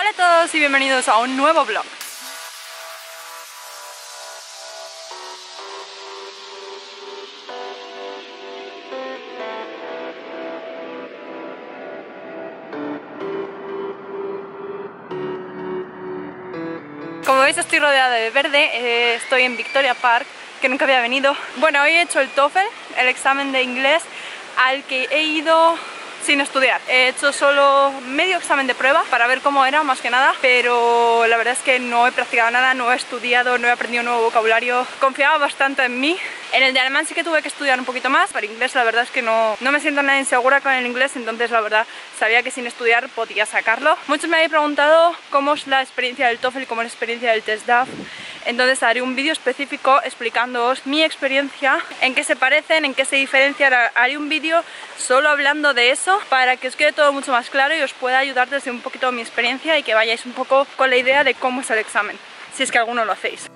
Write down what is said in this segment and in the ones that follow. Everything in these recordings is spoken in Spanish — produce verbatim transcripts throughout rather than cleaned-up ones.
Hola a todos y bienvenidos a un nuevo vlog. Como veis estoy rodeada de verde, eh, estoy en Victoria Park, que nunca había venido. Bueno, hoy he hecho el TOEFL, el examen de inglés al que he ido sin estudiar. He hecho solo medio examen de prueba para ver cómo era, más que nada, pero la verdad es que no he practicado nada, no he estudiado, no he aprendido nuevo vocabulario. Confiaba bastante en mí. En el de alemán sí que tuve que estudiar un poquito más. Para inglés la verdad es que no, no me siento nada insegura con el inglés, entonces la verdad sabía que sin estudiar podía sacarlo. Muchos me habéis preguntado cómo es la experiencia del TOEFL y cómo es la experiencia del test D A F. Entonces haré un vídeo específico explicándoos mi experiencia, en qué se parecen, en qué se diferencian. Haré un vídeo solo hablando de eso para que os quede todo mucho más claro y os pueda ayudar desde un poquito mi experiencia y que vayáis un poco con la idea de cómo es el examen, si es que alguno lo hacéis.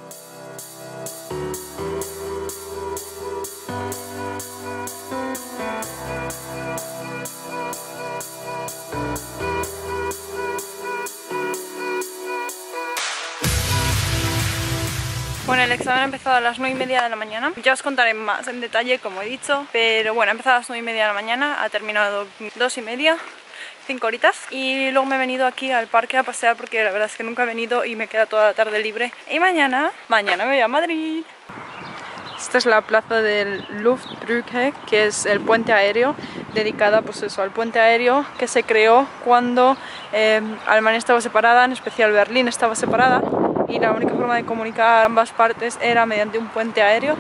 Bueno, el examen ha empezado a las nueve y media de la mañana. Ya os contaré más en detalle, como he dicho. Pero bueno, ha empezado a las nueve y media de la mañana, ha terminado dos y media, cinco horitas. Y luego me he venido aquí al parque a pasear porque la verdad es que nunca he venido y me queda toda la tarde libre. Y mañana, mañana me voy a Madrid. Esta es la plaza del Luftbrücke, que es el puente aéreo, dedicada pues eso, al puente aéreo que se creó cuando eh, Alemania estaba separada, en especial Berlín estaba separada. Y la única forma de comunicar ambas partes era mediante un puente aéreo.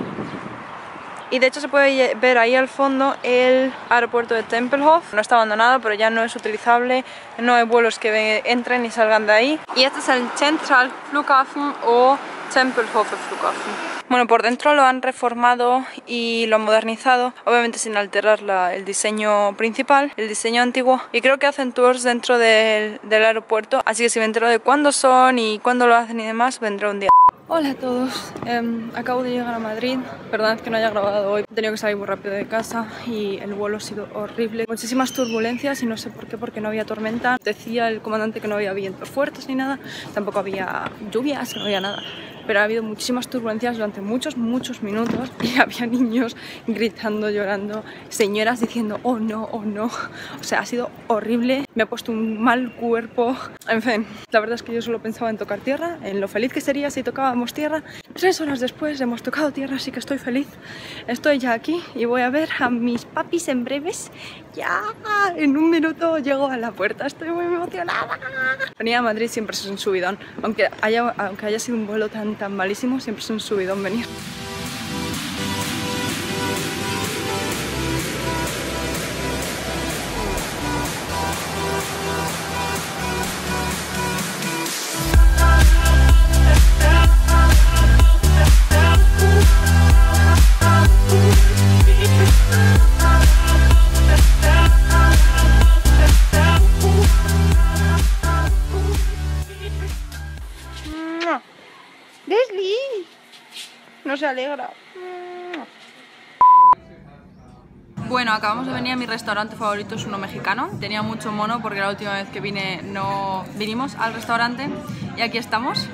Y de hecho se puede ver ahí al fondo el aeropuerto de Tempelhof. No está abandonado, pero ya no es utilizable, no hay vuelos que entren y salgan de ahí. Y este es el Zentralflughafen o Tempelhofer Flughafen. Bueno, por dentro lo han reformado y lo han modernizado, obviamente sin alterar la, el diseño principal, el diseño antiguo. Y creo que hacen tours dentro del, del aeropuerto, así que si me entero de cuándo son y cuándo lo hacen y demás, vendré un día. Hola a todos, eh, acabo de llegar a Madrid, perdonad que no haya grabado hoy, he tenido que salir muy rápido de casa y el vuelo ha sido horrible. Muchísimas turbulencias y no sé por qué, porque no había tormenta. Decía el comandante que no había vientos fuertes ni nada, tampoco había lluvias, no había nada. Pero ha habido muchísimas turbulencias durante muchos, muchos minutos y había niños gritando, llorando, señoras diciendo oh no, oh no. O sea, ha sido horrible, me ha puesto un mal cuerpo. En fin, la verdad es que yo solo pensaba en tocar tierra, en lo feliz que sería si tocábamos tierra. Tres horas después hemos tocado tierra, así que estoy feliz. Estoy ya aquí y voy a ver a mis papis en breves. Ya, en un minuto llego a la puerta, estoy muy emocionada. Venir a Madrid siempre es un subidón, aunque haya, aunque haya sido un vuelo tan, tan malísimo, siempre es un subidón venir. No se alegra. Bueno, acabamos de venir a mi restaurante favorito, es uno mexicano. Tenía mucho mono porque la última vez que vine no vinimos al restaurante y aquí estamos.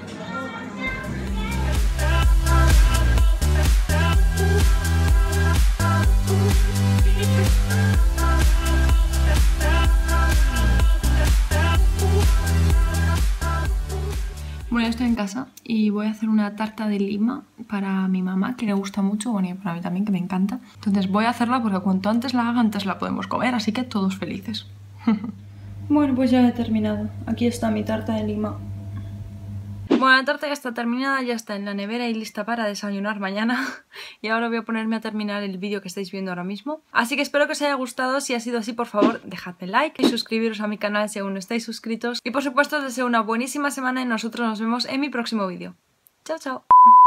Bueno, estoy en casa y voy a hacer una tarta de lima para mi mamá, que le gusta mucho, bueno, y para mí también, que me encanta. Entonces voy a hacerla porque cuanto antes la haga, antes la podemos comer, así que todos felices. Bueno, pues ya he terminado. Aquí está mi tarta de lima. Bueno, la tarta ya está terminada, ya está en la nevera y lista para desayunar mañana. Y ahora voy a ponerme a terminar el vídeo que estáis viendo ahora mismo. Así que espero que os haya gustado. Si ha sido así, por favor, dejadme like y suscribiros a mi canal si aún no estáis suscritos. Y por supuesto, os deseo una buenísima semana y nosotros nos vemos en mi próximo vídeo. Chao, chao.